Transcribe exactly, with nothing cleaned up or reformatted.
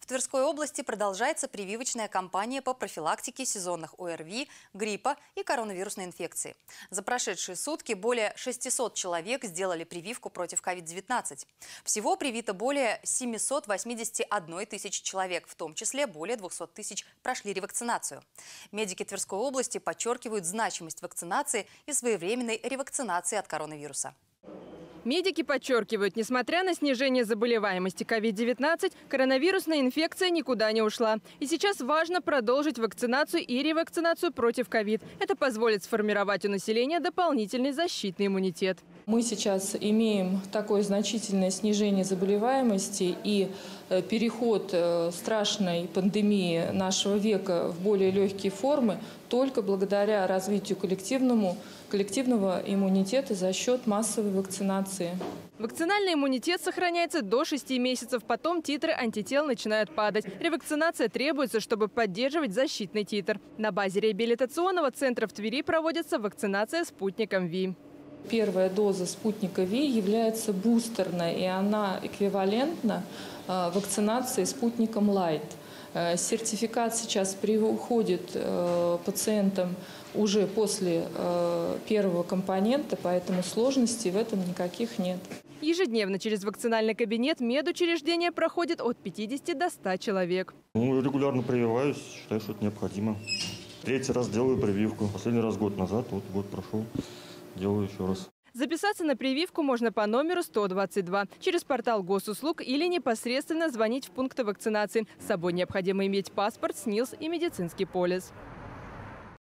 В Тверской области продолжается прививочная кампания по профилактике сезонных ОРВИ, гриппа и коронавирусной инфекции. За прошедшие сутки более шестисот человек сделали прививку против ковид девятнадцать. Всего привито более семисот восьмидесяти одной тысячи человек, в том числе более двухсот тысяч прошли ревакцинацию. Медики Тверской области подчеркивают значимость вакцинации и своевременной ревакцинации от коронавируса. Медики подчеркивают, несмотря на снижение заболеваемости ковид девятнадцать, коронавирусная инфекция никуда не ушла. И сейчас важно продолжить вакцинацию и ревакцинацию против ковид. Это позволит сформировать у населения дополнительный защитный иммунитет. Мы сейчас имеем такое значительное снижение заболеваемости и переход страшной пандемии нашего века в более легкие формы только благодаря развитию коллективному, коллективного иммунитета за счет массовой вакцинации. Вакцинальный иммунитет сохраняется до шести месяцев, потом титры антител начинают падать. Ревакцинация требуется, чтобы поддерживать защитный титр. На базе реабилитационного центра в Твери проводится вакцинация спутником ВИ. Первая доза спутника ВИ является бустерной, и она эквивалентна вакцинации спутником Лайт. Сертификат сейчас приходит пациентам уже после первого компонента, поэтому сложностей в этом никаких нет. Ежедневно через вакцинальный кабинет медучреждения проходит от пятидесяти до ста человек. Ну, регулярно прививаюсь, считаю, что это необходимо. Третий раз делаю прививку. Последний раз год назад, вот год прошел, делаю еще раз. Записаться на прививку можно по номеру сто двадцать два, через портал госуслуг или непосредственно звонить в пункты вакцинации. С собой необходимо иметь паспорт, СНИЛС и медицинский полис.